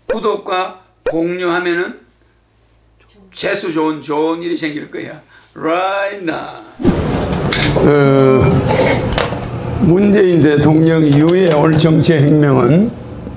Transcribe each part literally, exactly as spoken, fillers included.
구독과 공유하면은 재수 좋은 좋은 일이 생길 거야. Right now. 어, 문재인 대통령 이후에 올 정치혁명은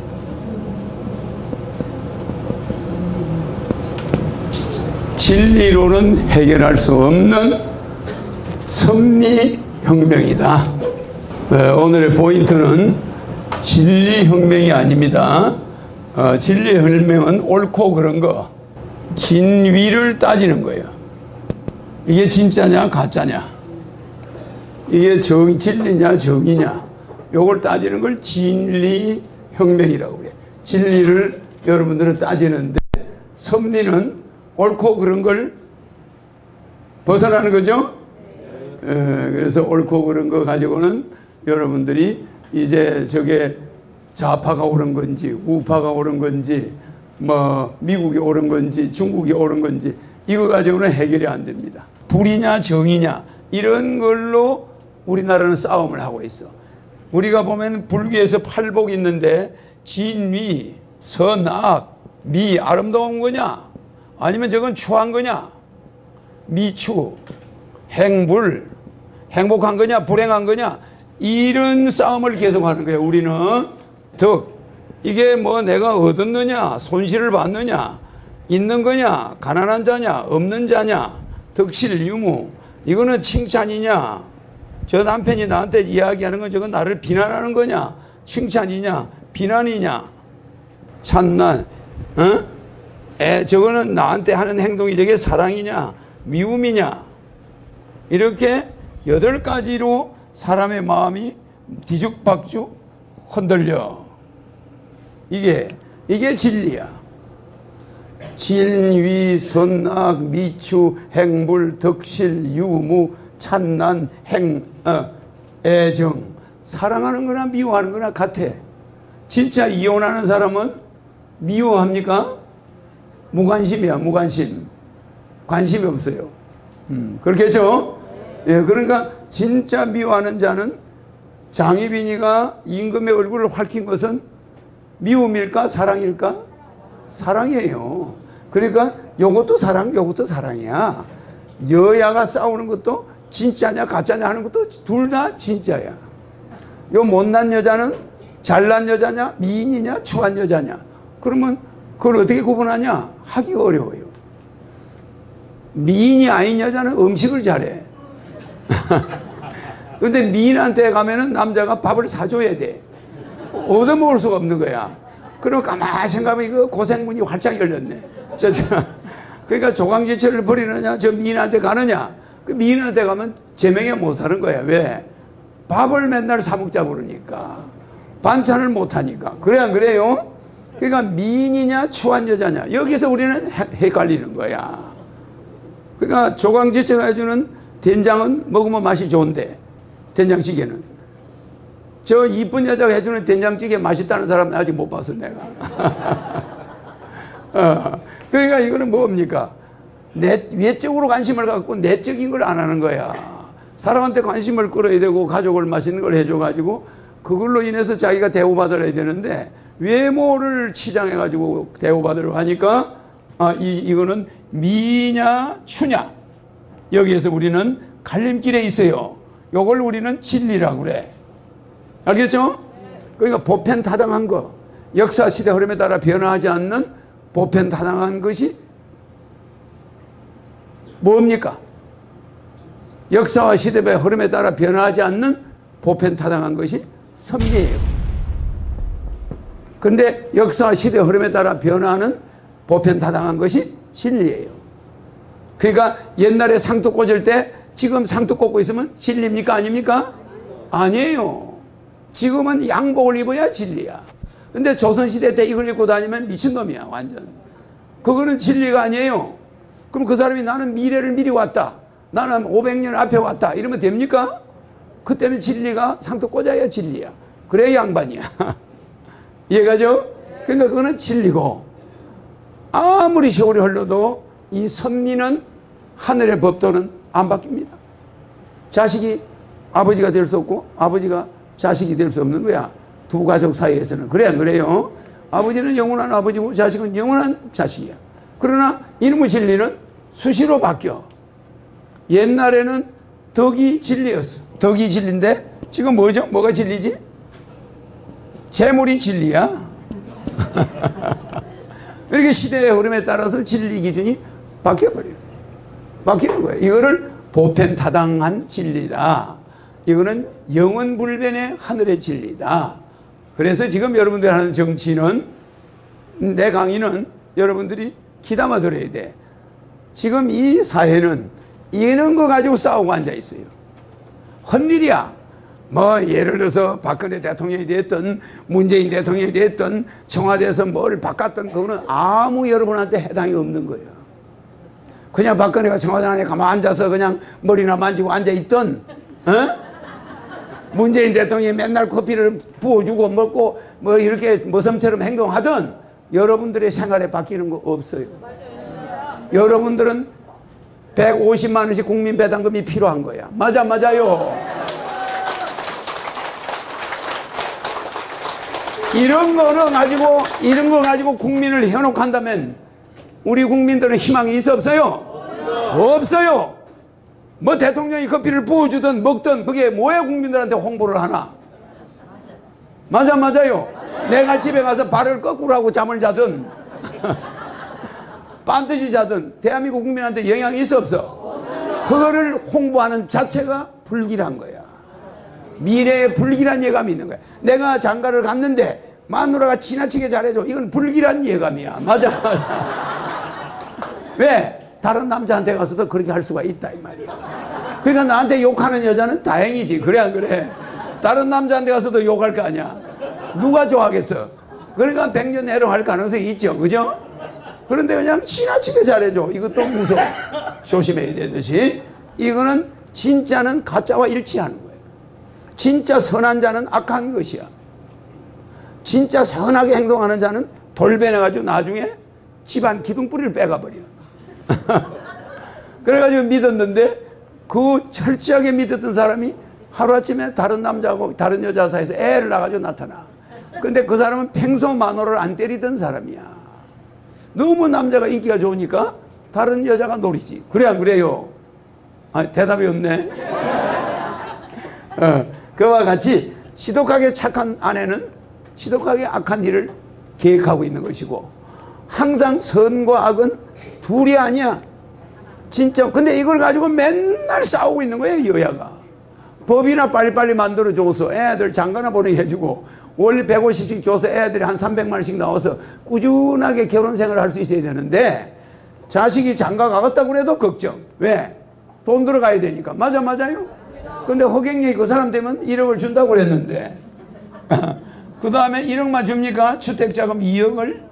진리로는 해결할 수 없는 섭리혁명이다. 어, 오늘의 포인트는 진리혁명이 아닙니다. 어, 진리혁명은 옳고 그런 거, 진위를 따지는 거예요. 이게 진짜냐 가짜냐, 이게 정, 진리냐 정의냐, 요걸 따지는 걸 진리혁명이라고 그래요. 진리를 여러분들은 따지는데 섭리는 옳고 그런 걸 벗어나는 거죠. 에, 그래서 옳고 그런 거 가지고는 여러분들이 이제 저게 좌파가 옳은 건지 우파가 옳은 건지 뭐 미국이 옳은 건지 중국이 옳은 건지 이거 가지고는 해결이 안 됩니다. 불이냐 정이냐 이런 걸로 우리나라는 싸움을 하고 있어. 우리가 보면 불교에서 팔복이 있는데 진위, 선악, 미 아름다운 거냐 아니면 저건 추한 거냐, 미추, 행불, 행복한 거냐 불행한 거냐, 이런 싸움을 계속하는 거예요. 우리는 덕, 이게 뭐 내가 얻었느냐 손실을 받느냐, 있는 거냐 가난한 자냐 없는 자냐, 덕실 유무, 이거는 칭찬이냐, 저 남편이 나한테 이야기하는 건 저건 나를 비난하는 거냐, 칭찬이냐 비난이냐, 찬난, 어? 에, 저거는 나한테 하는 행동이 저게 사랑이냐 미움이냐, 이렇게 여덟 가지로 사람의 마음이 뒤죽박죽 흔들려. 이게 이게 진리야. 진위, 선악, 미추, 행불, 덕실, 유무, 찬난, 행, 어, 애정. 사랑하는 거나 미워하는 거나 같아. 진짜 이혼하는 사람은 미워합니까? 무관심이야. 무관심. 관심이 없어요. 음, 그렇겠죠? 예, 그러니까 진짜 미워하는 자는 장희빈이가 임금의 얼굴을 핥힌 것은 미움일까 사랑일까? 사랑이에요. 그러니까 요것도 사랑, 요것도 사랑이야. 여야가 싸우는 것도 진짜냐 가짜냐 하는 것도 둘 다 진짜야. 요 못난 여자는 잘난 여자냐 미인이냐 추한 여자냐, 그러면 그걸 어떻게 구분하냐 하기가 어려워요. 미인이 아닌 여자는 음식을 잘해. 근데 미인한테 가면은 남자가 밥을 사줘야 돼. 얻어먹을 수가 없는 거야. 그럼 가만히 생각하면 이거 고생문이 활짝 열렸네. 저, 저. 그러니까 조강지처를 버리느냐 저 미인한테 가느냐, 그 미인한테 가면 제명에 못 사는 거야. 왜? 밥을 맨날 사먹자 그러니까, 반찬을 못하니까. 그래 안 그래요? 그러니까 미인이냐 추한 여자냐 여기서 우리는 헷갈리는 거야. 그러니까 조강지처가 해주는 된장은 먹으면 맛이 좋은데, 된장찌개는 저 이쁜 여자가 해주는 된장찌개 맛있다는 사람은 아직 못 봤어 내가. 어, 그러니까 이거는 뭡니까? 내 외적으로 관심을 갖고 내적인 걸 안 하는 거야. 사람한테 관심을 끌어야 되고 가족을 맛있는 걸 해줘 가지고 그걸로 인해서 자기가 대우받아야 되는데 외모를 치장해 가지고 대우받으려고 하니까 아, 이, 이거는 미냐 추냐, 여기에서 우리는 갈림길에 있어요. 요걸 우리는 진리라고 그래. 알겠죠? 그러니까 보편타당한 거, 역사 시대 흐름에 따라 변화하지 않는 보편타당한 것이 뭡니까? 역사와 시대의 흐름에 따라 변화하지 않는 보편타당한 것이 섭리예요. 그런데 역사와 시대 흐름에 따라 변화하는 보편타당한 것이 진리예요. 그러니까 옛날에 상투 꽂을 때 지금 상투 꽂고 있으면 진리입니까? 아닙니까? 아니에요. 지금은 양복을 입어야 진리야. 근데 조선시대 때 이걸 입고 다니면 미친놈이야 완전. 그거는 진리가 아니에요. 그럼 그 사람이 나는 미래를 미리 왔다, 나는 오백 년 앞에 왔다 이러면 됩니까? 그때는 진리가 상투 꽂아야 진리야. 그래야 양반이야. 이해가죠? 그러니까 그거는 진리고, 아무리 세월이 흘러도 이 섭리는 하늘의 법도는 안 바뀝니다. 자식이 아버지가 될 수 없고 아버지가 자식이 될 수 없는 거야. 두 가족 사이에서는. 그래 안 그래요? 아버지는 영원한 아버지고 자식은 영원한 자식이야. 그러나 이놈의 진리는 수시로 바뀌어. 옛날에는 덕이 진리였어. 덕이 진리인데 지금 뭐죠? 뭐가 진리지? 재물이 진리야. 이렇게 시대의 흐름에 따라서 진리 기준이 바뀌어버려요. 바뀌는 거예요. 이거를 보편타당한 진리다. 이거는 영원불변의 하늘의 진리다. 그래서 지금 여러분들이 하는 정치는, 내 강의는 여러분들이 귀담아 들어야 돼. 지금 이 사회는 이런 거 가지고 싸우고 앉아 있어요. 헛일이야. 뭐 예를 들어서 박근혜 대통령이 됐든 문재인 대통령이 됐든 청와대에서 뭘 바꿨든 그거는 아무 여러분한테 해당이 없는 거예요. 그냥 박근혜가 청와대 안에 가만 앉아서 그냥 머리나 만지고 앉아있던, 어? 문재인 대통령이 맨날 커피를 부어주고 먹고 뭐 이렇게 머슴처럼 행동하던 여러분들의 생활에 바뀌는 거 없어요. 맞아요. 여러분들은 백오십만 원씩 국민 배당금이 필요한 거야. 맞아, 맞아요. 이런 거는 가지고, 이런 거 가지고 국민을 현혹한다면 우리 국민들은 희망이 있어, 없어요? 없어요. 없어요. 뭐 대통령이 커피를 부어주든 먹든 그게 뭐야 국민들한테 홍보를 하나? 맞아, 맞아요. 내가 집에 가서 발을 거꾸로 하고 잠을 자든 반드시 자든 대한민국 국민한테 영향이 있어, 없어? 그거를 홍보하는 자체가 불길한 거야. 미래에 불길한 예감이 있는 거야. 내가 장가를 갔는데 마누라가 지나치게 잘해줘. 이건 불길한 예감이야. 맞아, 맞아. 왜? 다른 남자한테 가서도 그렇게 할 수가 있다 이 말이야. 그러니까 나한테 욕하는 여자는 다행이지. 그래 안 그래? 다른 남자한테 가서도 욕할 거 아니야. 누가 좋아하겠어? 그러니까 백년 해로할 가능성이 있죠. 그죠? 그런데 그냥 지나치게 잘해줘. 이것도 무서워. 조심해야 되듯이. 이거는 진짜는 가짜와 일치하는 거예요. 진짜 선한 자는 악한 것이야. 진짜 선하게 행동하는 자는 돌변해가지고 나중에 집안 기둥뿌리를 빼가버려. 그래가지고 믿었는데 그 철저하게 믿었던 사람이 하루아침에 다른 남자하고 다른 여자 사이에서 애를 낳아가지고 나타나. 근데 그 사람은 평소 마누라를 안 때리던 사람이야. 너무 남자가 인기가 좋으니까 다른 여자가 노리지. 그래 안 그래요? 아, 대답이 없네. 어, 그와 같이 지독하게 착한 아내는 지독하게 악한 일을 계획하고 있는 것이고, 항상 선과 악은 둘이 아니야. 진짜. 근데 이걸 가지고 맨날 싸우고 있는 거예요, 여야가. 법이나 빨리빨리 만들어줘서 애들 장가나 보내게 해주고, 월 백오십씩 줘서 애들이 한 삼백만 원씩 나와서 꾸준하게 결혼 생활을 할 수 있어야 되는데, 자식이 장가 가겠다고 그래도 걱정. 왜? 돈 들어가야 되니까. 맞아, 맞아요? 근데 허경영이 그 사람 되면 일억을 준다고 그랬는데, 그 다음에 일억만 줍니까? 주택자금 이억을?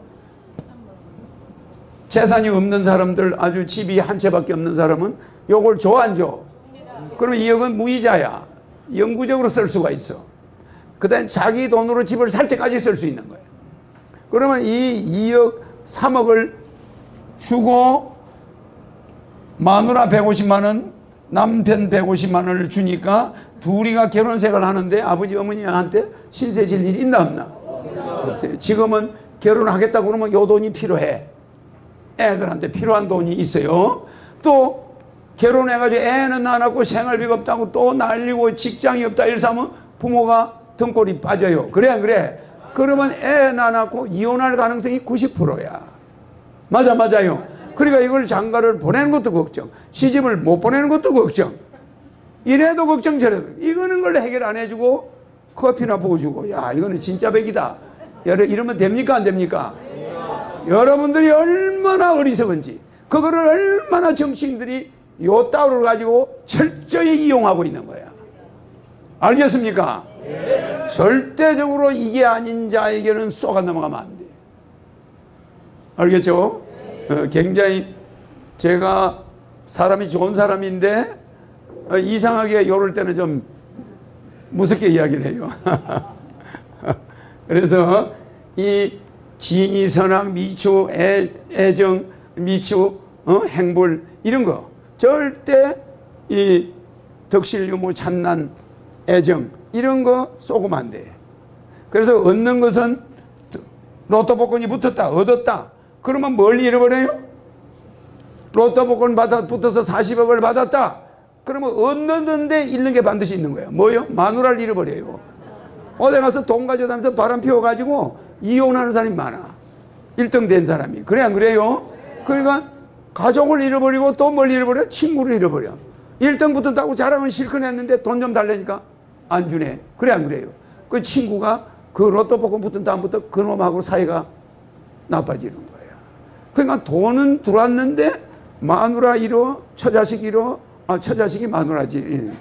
재산이 없는 사람들, 아주 집이 한 채밖에 없는 사람은 요걸 줘, 안 줘? 그러면 이억은 무이자야. 영구적으로 쓸 수가 있어. 그 다음에 자기 돈으로 집을 살 때까지 쓸 수 있는 거예요. 그러면 이 이억, 삼억을 주고 마누라 백오십만 원, 남편 백오십만 원을 주니까 둘이가 결혼생활을 하는데 아버지 어머니한테 신세 질 일이 있나 없나? 없어요. 지금은 결혼하겠다고 그러면 요 돈이 필요해. 애들한테 필요한 돈이 있어요. 또 결혼해가지고 애는 안 낳고 생활비가 없다고 또 날리고 직장이 없다 이러면 부모가 등골이 빠져요. 그래 안 그래? 그러면 애 안 낳고 이혼할 가능성이 구십 퍼센트야. 맞아, 맞아요. 그러니까 이걸 장가를 보내는 것도 걱정, 시집을 못 보내는 것도 걱정, 이래도 걱정 저래도. 이거는 걸 해결 안 해주고 커피나 부어주고, 야 이거는 진짜 백이다. 이러면 됩니까 안 됩니까? 여러분들이 얼마나 어리석은지, 그거를 얼마나 정치인들이 요 따위를 가지고 철저히 이용하고 있는 거야. 알겠습니까? 네. 절대적으로 이게 아닌 자에게는 쏘가 넘어가면 안 돼. 알겠죠? 네. 어, 굉장히 제가 사람이 좋은 사람인데 어, 이상하게 요럴 때는 좀 무섭게 이야기를 해요. 그래서 이 진의, 선악, 미추, 애, 애정, 미추, 어? 행불 이런 거 절대 이 덕실, 유무, 찬난, 애정 이런 거 쏘고만 안 돼. 그래서 얻는 것은 로또 복권이 붙었다, 얻었다. 그러면 뭘 잃어버려요? 로또 복권 받아 붙어서 사십억을 받았다. 그러면 얻는데 잃는 게 반드시 있는 거예요. 뭐요? 마누라를 잃어버려요. 어디 가서 돈 가져다면서 바람 피워가지고 이혼하는 사람이 많아. 일 등 된 사람이. 그래 안 그래요? 그러니까 가족을 잃어버리고 또 뭘 잃어버려? 친구를 잃어버려. 일 등 붙었다고 자랑은 실컷 했는데 돈 좀 달라니까 안 주네. 그래 안 그래요? 그 친구가 그 로또 복권 붙은 다음부터 그놈하고 사이가 나빠지는 거예요. 그러니까 돈은 들어왔는데 마누라 잃어, 처자식 잃어, 아, 처자식이 마누라지.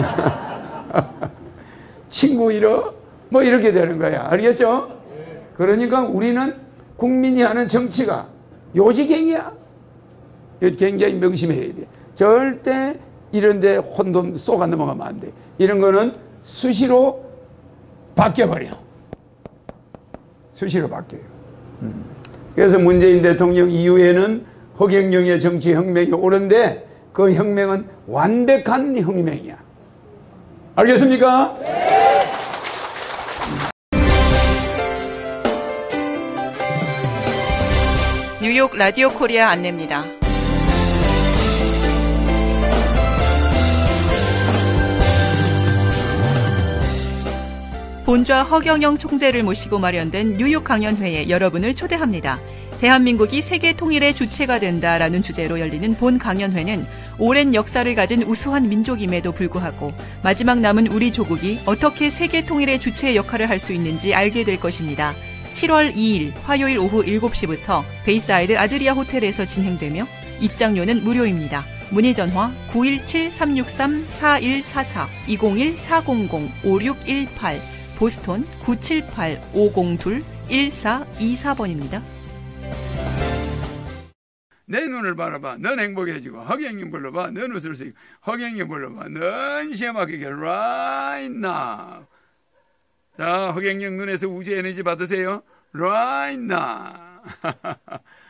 친구 잃어, 뭐 이렇게 되는 거야. 알겠죠? 그러니까 우리는 국민이 하는 정치가 요지경이야. 굉장히 명심해야 돼. 절대 이런데 혼돈 쏘가 넘어가면 안 돼. 이런 거는 수시로 바뀌어버려. 수시로 바뀌어요. 음. 그래서 문재인 대통령 이후에는 허경영의 정치혁명이 오는데 그 혁명은 완벽한 혁명이야. 알겠습니까? 네. 뉴욕 라디오 코리아 안내입니다. 본좌 허경영 총재를 모시고 마련된 뉴욕 강연회에 여러분을 초대합니다. 대한민국이 세계 통일의 주체가 된다라는 주제로 열리는 본 강연회는 오랜 역사를 가진 우수한 민족임에도 불구하고 마지막 남은 우리 조국이 어떻게 세계 통일의 주체의 역할을 할 수 있는지 알게 될 것입니다. 칠월 이일 화요일 오후 일곱 시부터 베이사이드 아드리아 호텔에서 진행되며 입장료는 무료입니다. 문의 전화 구일칠 삼육삼 사일사사 이공일 사공공 오육일팔 보스톤 구칠팔 오공이 일사이사번입니다. 내 눈을 바라봐. 넌 행복해지고 허경영 불러봐. 넌 웃을 수 있고 허경영 불러봐. 넌 시험하게 right now. 자, 허경영 눈에서 우주 에너지 받으세요. right now.